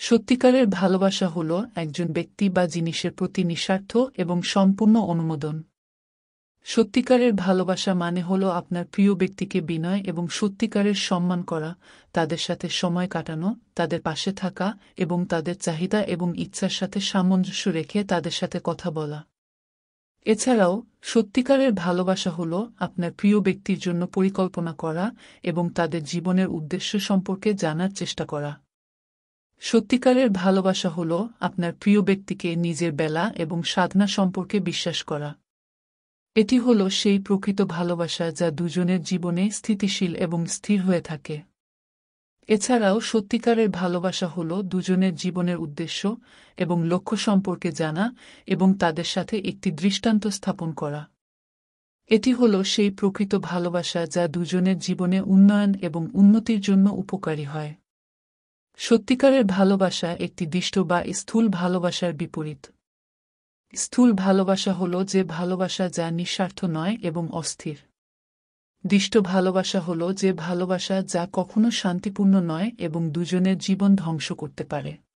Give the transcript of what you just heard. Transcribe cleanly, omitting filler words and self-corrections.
সত্যিকারের ভালোবাসা হল একজন ব্যক্তি বা জিনিসের প্রতি নিঃস্বার্থ এবং সম্পূর্ণ অনুমোদন। সত্যিকারের ভালোবাসা মানে হল আপনার প্রিয় ব্যক্তিকে বিনয় এবং সত্যিকারের সম্মান করা, তাদের সাথে সময় কাটানো, তাদের পাশে থাকা এবং তাদের চাহিদা এবং ইচ্ছার সাথে সামঞ্জস্য রেখে তাদের সাথে কথা বলা। এছাড়াও সত্যিকারের ভালোবাসা হল আপনার প্রিয় ব্যক্তির জন্য পরিকল্পনা করা এবং তাদের জীবনের উদ্দেশ্য সম্পর্কে জানার চেষ্টা করা। সত্যিকারের ভালোবাসা হল আপনার প্রিয় ব্যক্তিকে নিজের বেলা এবং সাধনা সম্পর্কে বিশ্বাস করা। এটি হল সেই প্রকৃত ভালোবাসা যা দুজনের জীবনে স্থিতিশীল এবং স্থির হয়ে থাকে। এছাড়াও সত্যিকারের ভালোবাসা হল দুজনের জীবনের উদ্দেশ্য এবং লক্ষ্য সম্পর্কে জানা এবং তাদের সাথে একটি দৃষ্টান্ত স্থাপন করা। এটি হল সেই প্রকৃত ভালোবাসা যা দুজনের জীবনে উন্নয়ন এবং উন্নতির জন্য উপকারী হয়। সত্যিকারের ভালোবাসা একটি দৃষ্ট বা স্থূল ভালোবাসার বিপরীত। স্থূল ভালোবাসা হল যে ভালোবাসা যা নিঃস্বার্থ নয় এবং অস্থির। দৃষ্ট ভালোবাসা হল যে ভালোবাসা যা কখনো শান্তিপূর্ণ নয় এবং দুজনের জীবন ধ্বংস করতে পারে।